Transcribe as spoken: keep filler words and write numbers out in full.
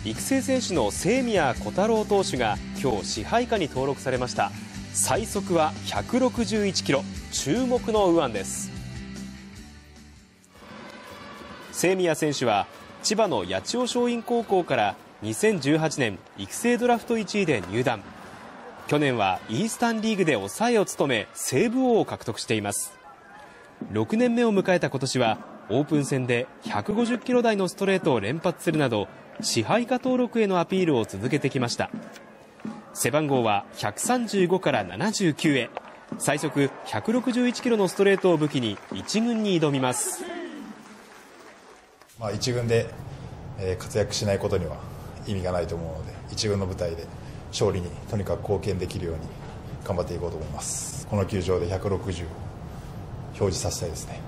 育成選手の清宮幸太郎投手が今日支配下に登録されました。最速はひゃくろくじゅういちキロ、注目の右腕です。清宮選手は千葉の八千代松陰高校からにせんじゅうはちねん育成ドラフトいちいで入団。去年はイースタンリーグで抑えを務めセーブ王を獲得しています。ろくねんめを迎えた今年はオープン戦でひゃくごじゅっキロ台のストレートを連発するなど支配下登録へのアピールを続けてきました。背番号はひゃくさんじゅうごからななじゅうきゅうへ、最速ひゃくろくじゅういちキロのストレートを武器に一軍に挑みます。 まあ、一軍で活躍しないことには意味がないと思うので、一軍の舞台で勝利にとにかく貢献できるように頑張っていこうと思います。この球場でひゃくろくじゅう表示させたいですね。